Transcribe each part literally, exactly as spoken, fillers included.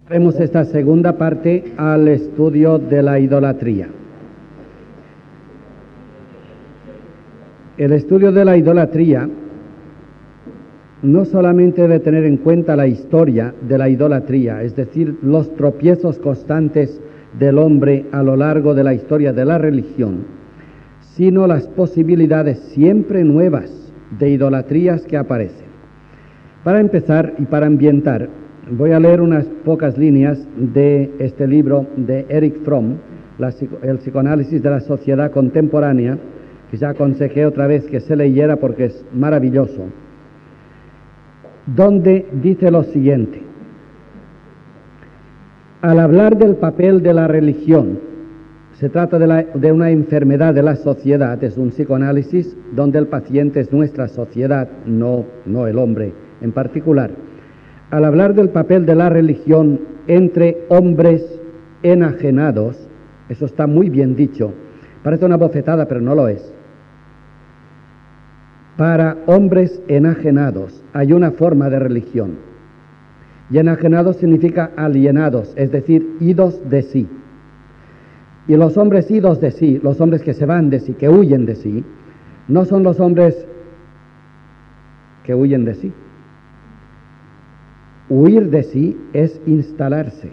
Vemos esta segunda parte al estudio de la idolatría. El estudio de la idolatría no solamente debe tener en cuenta la historia de la idolatría, es decir, los tropiezos constantes del hombre a lo largo de la historia de la religión, sino las posibilidades siempre nuevas de idolatrías que aparecen. Para empezar y para ambientar, voy a leer unas pocas líneas de este libro de Erich Fromm, la, el psicoanálisis de la sociedad contemporánea, que ya aconsejé otra vez que se leyera porque es maravilloso, donde dice lo siguiente: al hablar del papel de la religión, se trata de, la, de una enfermedad de la sociedad, es un psicoanálisis donde el paciente es nuestra sociedad, no, no el hombre en particular. Al hablar del papel de la religión entre hombres enajenados, eso está muy bien dicho, parece una bofetada, pero no lo es. Para hombres enajenados hay una forma de religión, y enajenados significa alienados, es decir, idos de sí. Y los hombres idos de sí, los hombres que se van de sí, que huyen de sí, no son los hombres que huyen de sí. Huir de sí es instalarse.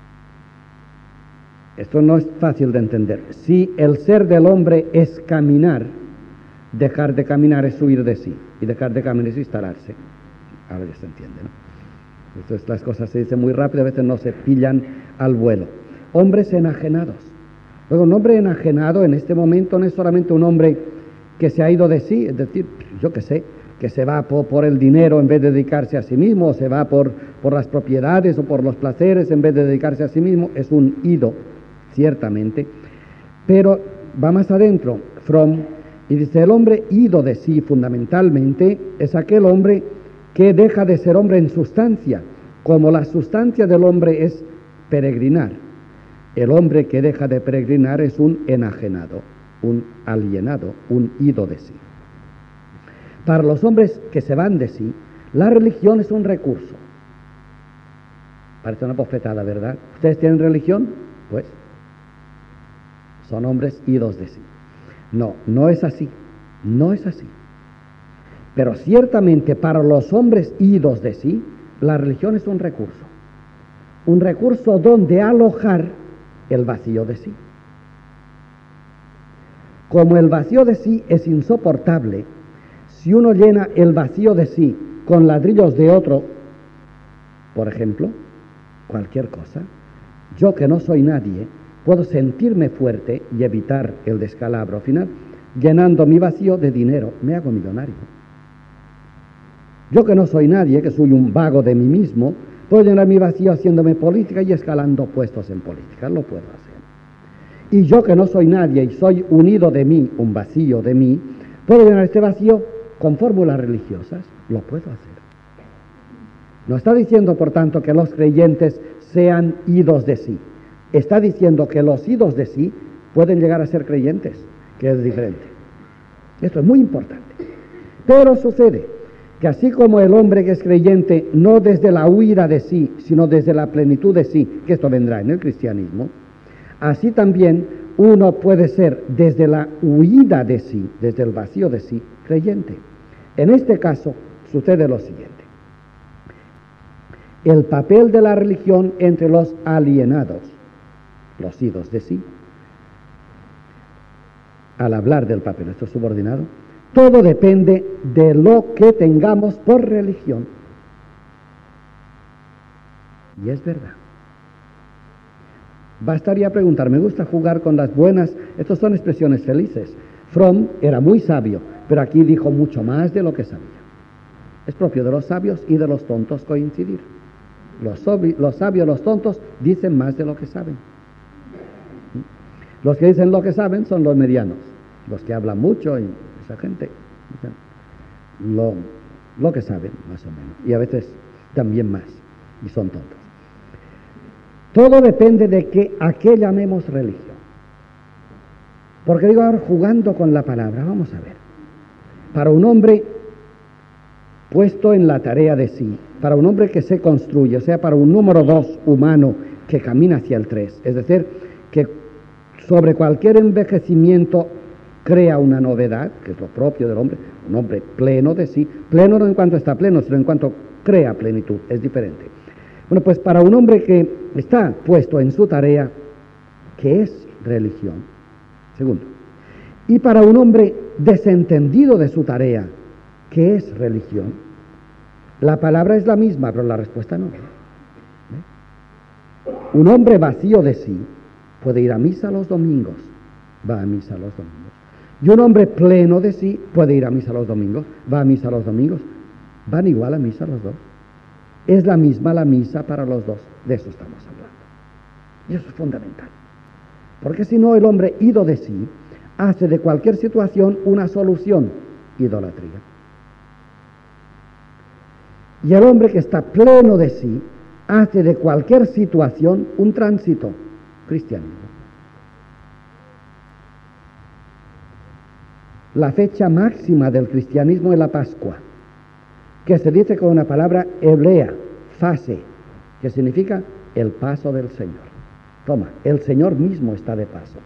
Esto no es fácil de entender. Si el ser del hombre es caminar, dejar de caminar es huir de sí, y dejar de caminar es instalarse. Ahora ya se entiende, ¿no? Entonces las cosas se dicen muy rápido, a veces no se pillan al vuelo. Hombres enajenados. Luego, un hombre enajenado en este momento no es solamente un hombre que se ha ido de sí, es decir, yo qué sé, que se va por, por el dinero en vez de dedicarse a sí mismo, o se va por, por las propiedades o por los placeres en vez de dedicarse a sí mismo, es un ido, ciertamente. Pero va más adentro, Fromm, y dice, el hombre ido de sí fundamentalmente es aquel hombre que deja de ser hombre en sustancia, como la sustancia del hombre es peregrinar. El hombre que deja de peregrinar es un enajenado, un alienado, un ido de sí. Para los hombres que se van de sí, la religión es un recurso. Parece una bofetada, ¿verdad? ¿Ustedes tienen religión? Pues son hombres idos de sí. No, no es así, no es así. Pero ciertamente para los hombres idos de sí, la religión es un recurso. Un recurso donde alojar el vacío de sí. Como el vacío de sí es insoportable, si uno llena el vacío de sí con ladrillos de otro, por ejemplo, cualquier cosa, yo que no soy nadie, puedo sentirme fuerte y evitar el descalabro final, llenando mi vacío de dinero, me hago millonario. Yo que no soy nadie, que soy un vago de mí mismo, puedo llenar mi vacío haciéndome política y escalando puestos en política, lo puedo hacer. Y yo que no soy nadie y soy unido de mí, un vacío de mí, puedo llenar este vacío con fórmulas religiosas, lo puedo hacer. No está diciendo, por tanto, que los creyentes sean idos de sí. Está diciendo que los idos de sí pueden llegar a ser creyentes, que es diferente. Esto es muy importante. Pero sucede que así como el hombre que es creyente, no desde la huida de sí, sino desde la plenitud de sí, que esto vendrá en el cristianismo, así también uno puede ser desde la huida de sí, desde el vacío de sí, creyente. En este caso sucede lo siguiente. El papel de la religión entre los alienados, los idos de sí, al hablar del papel, esto es subordinado, todo depende de lo que tengamos por religión. Y es verdad. Bastaría preguntar, me gusta jugar con las buenas, estas son expresiones felices. Fromm era muy sabio, pero aquí dijo mucho más de lo que sabía. Es propio de los sabios y de los tontos coincidir. Los, los sabios, los tontos, dicen más de lo que saben. Los que dicen lo que saben son los medianos, los que hablan mucho y esa gente, lo, lo que saben, más o menos, y a veces también más, y son tontos. Todo depende de que a qué llamemos religión. Porque digo ahora jugando con la palabra, vamos a ver. Para un hombre puesto en la tarea de sí, para un hombre que se construye, o sea, para un número dos humano que camina hacia el tres, es decir, que sobre cualquier envejecimiento crea una novedad, que es lo propio del hombre, un hombre pleno de sí, pleno no en cuanto está pleno, sino en cuanto crea plenitud, es diferente. Bueno, pues para un hombre que está puesto en su tarea, que es religión, segundo, y para un hombre desentendido de su tarea, que es religión, la palabra es la misma, pero la respuesta no. ¿Eh? Un hombre vacío de sí puede ir a misa los domingos, va a misa los domingos. Y un hombre pleno de sí puede ir a misa los domingos, va a misa los domingos. Van igual a misa los dos. Es la misma la misa para los dos. De eso estamos hablando. Y eso es fundamental. Porque si no, el hombre ido de sí hace de cualquier situación una solución, idolatría. Y el hombre que está pleno de sí hace de cualquier situación un tránsito, cristianismo. La fecha máxima del cristianismo es la Pascua, que se dice con una palabra hebrea, fase, que significa el paso del Señor. Toma, el Señor mismo está de paso.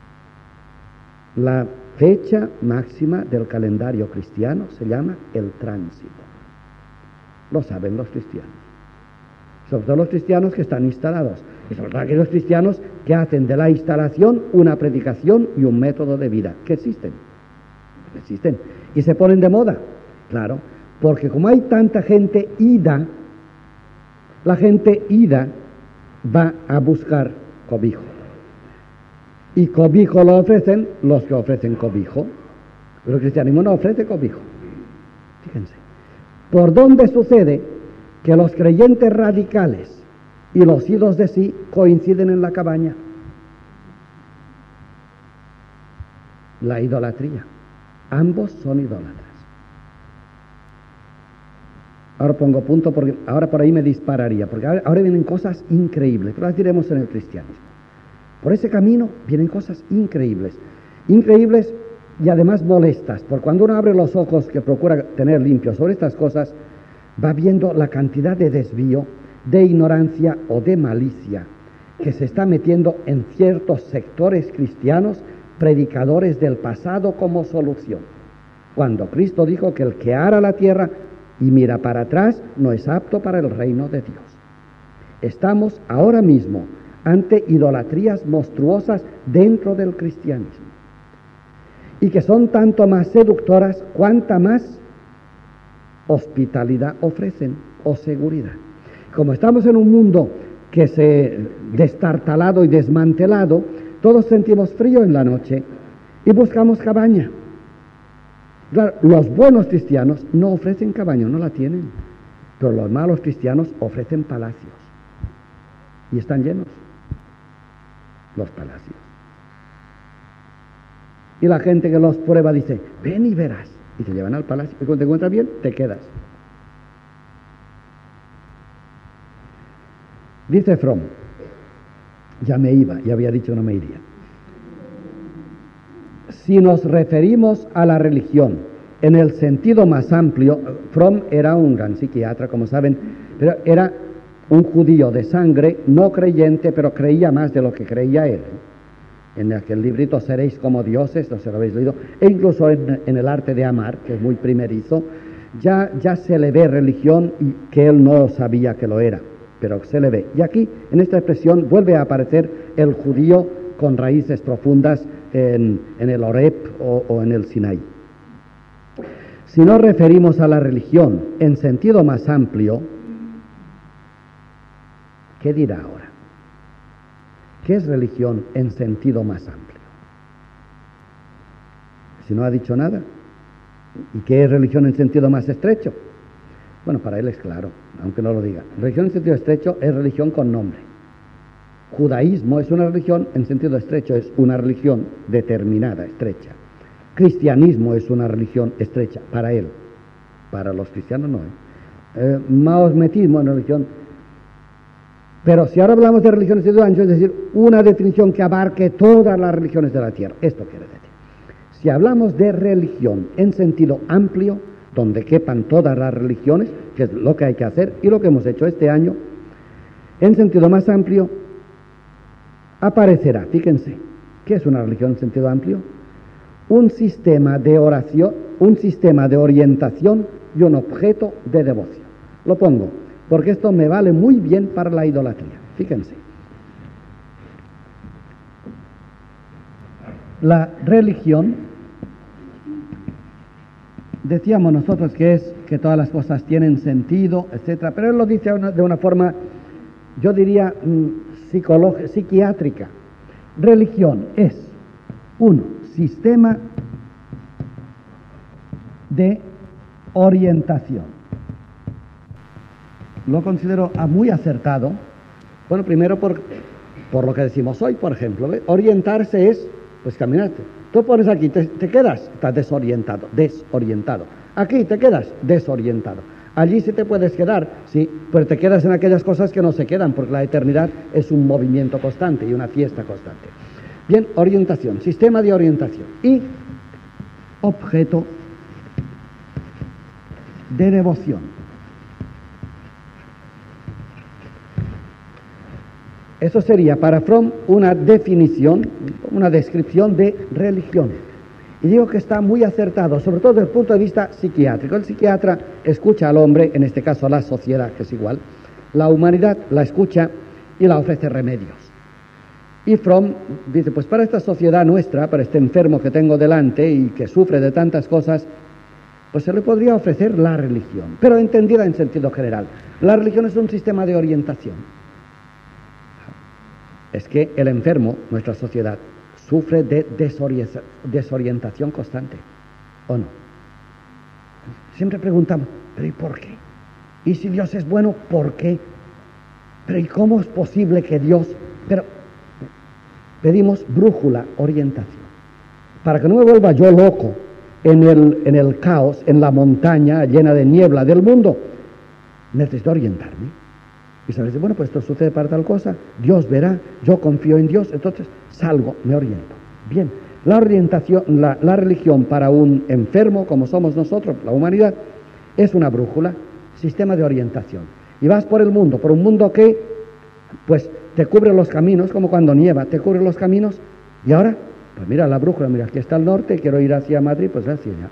La fecha máxima del calendario cristiano se llama el tránsito. Lo saben los cristianos. Sobre todo los cristianos que están instalados. Y sobre todo aquellos cristianos que hacen de la instalación una predicación y un método de vida, que existen. Existen. Y se ponen de moda. Claro, porque como hay tanta gente ida, la gente ida va a buscar cobijo. Y cobijo lo ofrecen los que ofrecen cobijo. Pero el cristianismo no ofrece cobijo. Fíjense. ¿Por dónde sucede que los creyentes radicales y los idos de sí coinciden en la cabaña? La idolatría. Ambos son idólatras. Ahora pongo punto porque ahora por ahí me dispararía, porque ahora, ahora vienen cosas increíbles, pero las diremos en el cristianismo. Por ese camino vienen cosas increíbles, increíbles y además molestas, porque cuando uno abre los ojos, que procura tener limpios sobre estas cosas, va viendo la cantidad de desvío, de ignorancia o de malicia que se está metiendo en ciertos sectores cristianos, predicadores del pasado como solución. Cuando Cristo dijo que el que ara la tierra y mira para atrás no es apto para el reino de Dios. Estamos ahora mismo ante idolatrías monstruosas dentro del cristianismo y que son tanto más seductoras cuanta más hospitalidad ofrecen o seguridad. Como estamos en un mundo que se destartalado y desmantelado, todos sentimos frío en la noche y buscamos cabaña. Claro, los buenos cristianos no ofrecen cabaña, no la tienen, pero los malos cristianos ofrecen palacios y están llenos los palacios. Y la gente que los prueba dice, ven y verás, y te llevan al palacio, y cuando te encuentras bien, te quedas. Dice Fromm, ya me iba, ya había dicho que no me iría. Si nos referimos a la religión en el sentido más amplio, Fromm era un gran psiquiatra, como saben, pero era un judío de sangre, no creyente, pero creía más de lo que creía él. En aquel librito Seréis como dioses, no sé si lo habéis leído, e incluso en, en el arte de amar, que es muy primerizo, ya, ya se le ve religión y que él no sabía que lo era, pero se le ve. Y aquí, en esta expresión, vuelve a aparecer el judío con raíces profundas en, en el Horeb o, o en el Sinaí. Si nos referimos a la religión en sentido más amplio, ¿qué dirá ahora? ¿Qué es religión en sentido más amplio? Si no ha dicho nada. ¿Y qué es religión en sentido más estrecho? Bueno, para él es claro, aunque no lo diga. Religión en sentido estrecho es religión con nombre. Judaísmo es una religión en sentido estrecho, es una religión determinada, estrecha. Cristianismo es una religión estrecha, para él. Para los cristianos no. ¿eh? Eh, maometismo es una religión. Pero si ahora hablamos de religión en sentido ancho, es decir, una definición que abarque todas las religiones de la tierra. Esto quiere decir. Si hablamos de religión en sentido amplio, donde quepan todas las religiones, que es lo que hay que hacer, y lo que hemos hecho este año, en sentido más amplio, aparecerá, fíjense, ¿qué es una religión en sentido amplio? Un sistema de oración, un sistema de orientación y un objeto de devoción. Lo pongo, porque esto me vale muy bien para la idolatría. Fíjense. La religión, decíamos nosotros que es que todas las cosas tienen sentido, etcétera, pero él lo dice de una forma, yo diría, psicológica, psiquiátrica. Religión es, uno, sistema de orientación. Lo considero muy acertado. Bueno, primero por, por lo que decimos hoy, por ejemplo, ¿ve? Orientarse es, pues caminarte. Tú pones aquí, te, te quedas, estás desorientado, desorientado. Aquí te quedas, desorientado. Allí sí te puedes quedar, sí, pero te quedas en aquellas cosas que no se quedan, porque la eternidad es un movimiento constante y una fiesta constante. Bien, orientación, sistema de orientación y objeto de devoción. Eso sería para Fromm una definición, una descripción de religión. Y digo que está muy acertado, sobre todo desde el punto de vista psiquiátrico. El psiquiatra escucha al hombre, en este caso a la sociedad, que es igual, la humanidad la escucha y la ofrece remedios. Y Fromm dice, pues para esta sociedad nuestra, para este enfermo que tengo delante y que sufre de tantas cosas, pues se le podría ofrecer la religión, pero entendida en sentido general. La religión es un sistema de orientación. Es que el enfermo, nuestra sociedad, sufre de desorienta- desorientación constante, ¿o no? Siempre preguntamos, ¿pero y por qué? Y si Dios es bueno, ¿por qué? Pero ¿y cómo es posible que Dios...? Pero pedimos brújula, orientación, para que no me vuelva yo loco en el, en el caos, en la montaña llena de niebla del mundo. Necesito orientarme. Y sabes, bueno, pues esto sucede para tal cosa, Dios verá, yo confío en Dios, entonces salgo, me oriento. Bien, la orientación, la, la religión para un enfermo, como somos nosotros, la humanidad, es una brújula, sistema de orientación. Y vas por el mundo, por un mundo que, pues, te cubre los caminos, como cuando nieva, te cubre los caminos, y ahora, pues mira la brújula, mira, aquí está el norte, quiero ir hacia Madrid, pues hacia allá.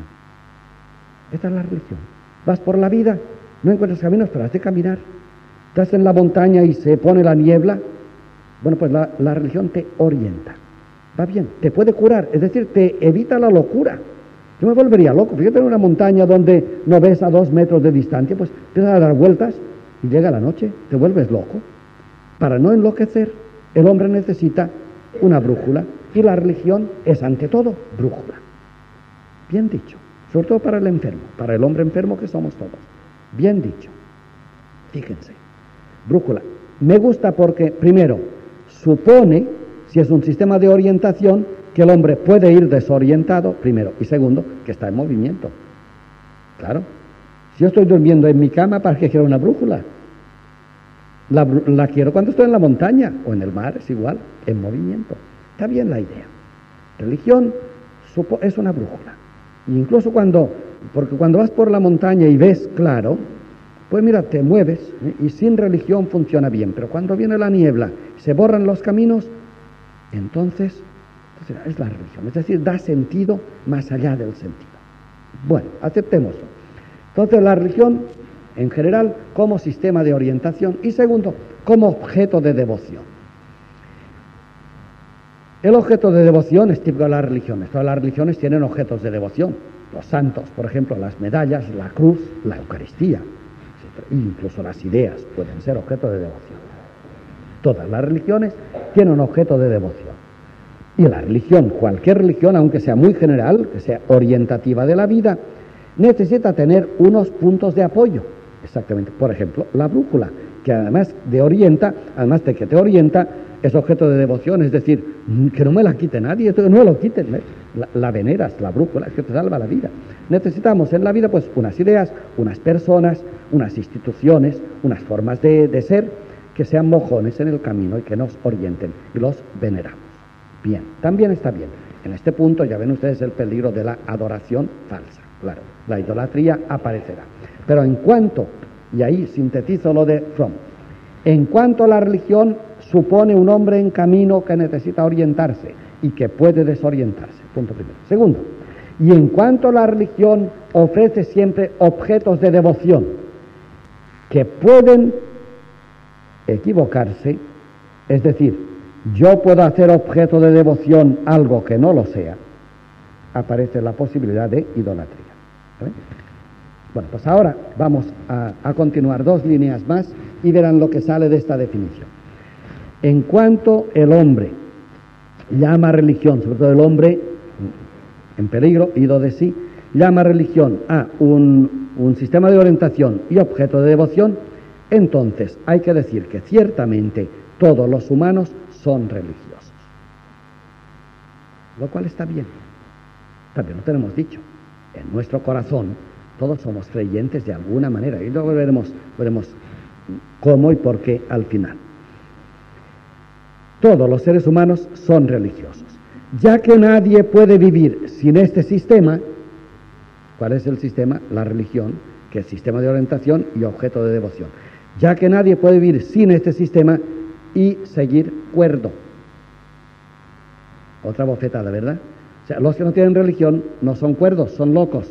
Esta es la religión. Vas por la vida, no encuentras caminos, pero has de caminar. Estás en la montaña y se pone la niebla, bueno, pues la, la religión te orienta. Va bien, te puede curar, es decir, te evita la locura. Yo me volvería loco, fíjate en una montaña donde no ves a dos metros de distancia, pues empiezas a dar vueltas y llega la noche, te vuelves loco. Para no enloquecer, el hombre necesita una brújula y la religión es ante todo brújula. Bien dicho, sobre todo para el enfermo, para el hombre enfermo que somos todos. Bien dicho. Fíjense. Brújula. Me gusta porque, primero, supone, si es un sistema de orientación, que el hombre puede ir desorientado, primero, y segundo, que está en movimiento. Claro. Si yo estoy durmiendo en mi cama, ¿para qué quiero una brújula? La, la quiero cuando estoy en la montaña o en el mar, es igual, en movimiento. Está bien la idea. Religión supo, es una brújula. E incluso cuando, porque cuando vas por la montaña y ves claro, pues mira, te mueves, ¿eh? Y sin religión funciona bien, pero cuando viene la niebla, se borran los caminos, entonces, entonces es la religión, es decir, da sentido más allá del sentido. Bueno, aceptémoslo. Entonces la religión, en general, como sistema de orientación y segundo, como objeto de devoción. El objeto de devoción es típico de las religiones. Todas las religiones tienen objetos de devoción. Los santos, por ejemplo, las medallas, la cruz, la Eucaristía. Incluso las ideas pueden ser objeto de devoción. Todas las religiones tienen un objeto de devoción. Y la religión, cualquier religión, aunque sea muy general, que sea orientativa de la vida, necesita tener unos puntos de apoyo. Exactamente. Por ejemplo, la brújula, que además de orienta, además de que te orienta, es objeto de devoción, es decir, que no me la quite nadie, no me lo quiten, la, la veneras, la brújula, es que te salva la vida. Necesitamos en la vida pues unas ideas, unas personas, unas instituciones, unas formas de, de ser que sean mojones en el camino y que nos orienten, y los veneramos. Bien, también está bien. En este punto ya ven ustedes el peligro de la adoración falsa. claro, la idolatría aparecerá. Pero en cuanto, y ahí sintetizo lo de Fromm, en cuanto la religión supone un hombre en camino que necesita orientarse y que puede desorientarse, punto primero. Segundo, y en cuanto la religión ofrece siempre objetos de devoción que pueden equivocarse, es decir, yo puedo hacer objeto de devoción algo que no lo sea, aparece la posibilidad de idolatría. ¿Vale? Bueno, pues ahora vamos a, a continuar dos líneas más y verán lo que sale de esta definición. En cuanto el hombre llama religión, sobre todo el hombre en peligro, ido de sí, llama religión a un, un sistema de orientación y objeto de devoción, entonces hay que decir que ciertamente todos los humanos son religiosos. Lo cual está bien. También lo tenemos dicho. En nuestro corazón todos somos creyentes de alguna manera. Y luego veremos, veremos cómo y por qué al final. Todos los seres humanos son religiosos. Ya que nadie puede vivir sin este sistema, ¿cuál es el sistema? La religión, que es sistema de orientación y objeto de devoción. Ya que nadie puede vivir sin este sistema y seguir cuerdo. Otra bofetada, ¿verdad? O sea, los que no tienen religión no son cuerdos, son locos.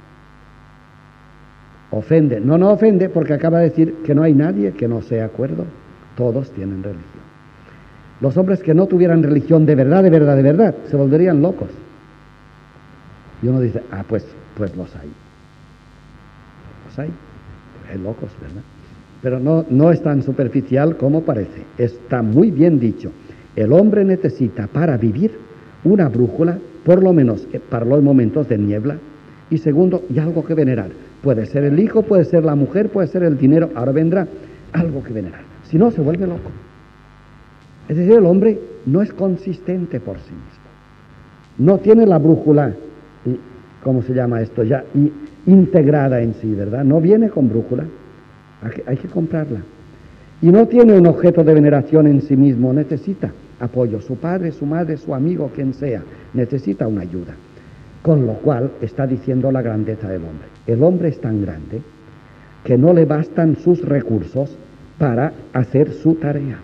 Ofende. No, no ofende porque acaba de decir que no hay nadie que no sea cuerdo. Todos tienen religión. Los hombres que no tuvieran religión de verdad, de verdad, de verdad, se volverían locos. Y uno dice, ah, pues, pues los hay. Los hay. Hay locos, ¿verdad? Pero no, no es tan superficial como parece. Está muy bien dicho. El hombre necesita para vivir una brújula, por lo menos para los momentos de niebla, y segundo, y algo que venerar. Puede ser el hijo, puede ser la mujer, puede ser el dinero, ahora vendrá algo que venerar. Si no, se vuelve loco. Es decir, el hombre no es consistente por sí mismo. No tiene la brújula, y, ¿cómo se llama esto? Ya y, integrada en sí, ¿verdad? No viene con brújula. Hay que, hay que comprarla. Y no tiene un objeto de veneración en sí mismo, necesita apoyo. Su padre, su madre, su amigo, quien sea, necesita una ayuda. Con lo cual está diciendo la grandeza del hombre. El hombre es tan grande que no le bastan sus recursos para hacer su tarea.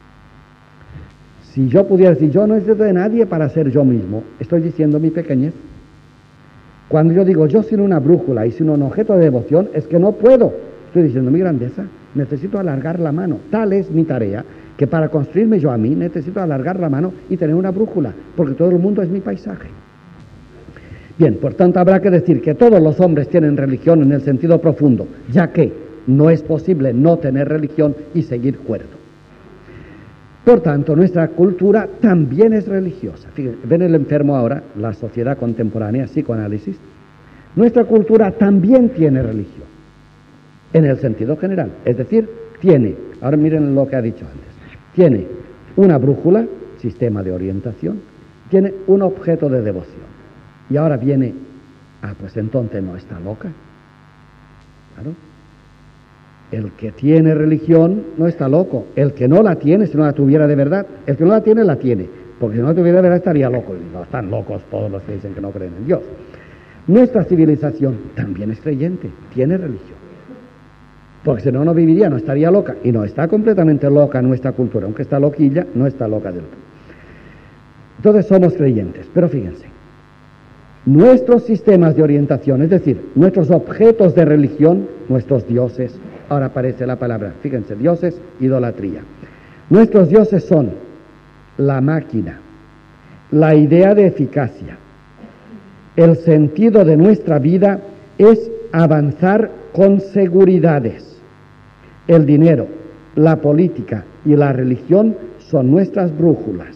Si yo pudiera decir, yo no necesito de nadie para ser yo mismo, estoy diciendo mi pequeñez. Cuando yo digo, yo sin una brújula y sin un objeto de devoción, es que no puedo. Estoy diciendo mi grandeza, necesito alargar la mano. Tal es mi tarea, que para construirme yo a mí, necesito alargar la mano y tener una brújula, porque todo el mundo es mi paisaje. Bien, por tanto habrá que decir que todos los hombres tienen religión en el sentido profundo, ya que no es posible no tener religión y seguir cuerdo. Por tanto, nuestra cultura también es religiosa. Fíjense, ven el enfermo ahora, la sociedad contemporánea, psicoanálisis. Nuestra cultura también tiene religión, en el sentido general. Es decir, tiene, ahora miren lo que ha dicho antes, tiene una brújula, sistema de orientación, tiene un objeto de devoción. Y ahora viene, ah, pues entonces no está loca. Claro. El que tiene religión no está loco. El que no la tiene, si no la tuviera de verdad, el que no la tiene, la tiene. Porque si no la tuviera de verdad, estaría loco. Y no están locos todos los que dicen que no creen en Dios. Nuestra civilización también es creyente, tiene religión. Porque si no, no viviría, no estaría loca. Y no está completamente loca nuestra cultura. Aunque está loquilla, no está loca del todo. Entonces somos creyentes. Pero fíjense, nuestros sistemas de orientación, es decir, nuestros objetos de religión, nuestros dioses, ahora aparece la palabra, fíjense, dioses, idolatría. Nuestros dioses son la máquina, la idea de eficacia. El sentido de nuestra vida es avanzar con seguridades. El dinero, la política y la religión son nuestras brújulas.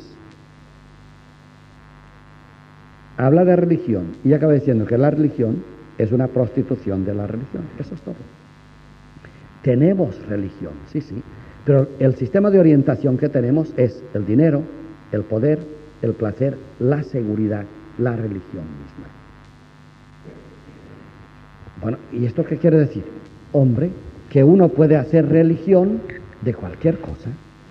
Habla de religión y acaba diciendo que la religión es una prostitución de la religión. Eso es todo. Tenemos religión, sí, sí, pero el sistema de orientación que tenemos es el dinero, el poder, el placer, la seguridad, la religión misma. Bueno, ¿y esto qué quiere decir? Hombre, que uno puede hacer religión de cualquier cosa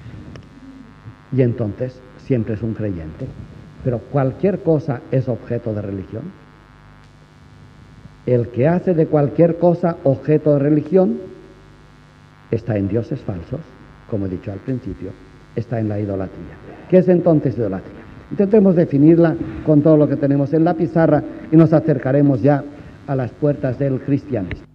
y entonces siempre es un creyente. Pero cualquier cosa es objeto de religión. El que hace de cualquier cosa objeto de religión está en dioses falsos, como he dicho al principio, está en la idolatría. ¿Qué es entonces idolatría? Intentemos definirla con todo lo que tenemos en la pizarra y nos acercaremos ya a las puertas del cristianismo.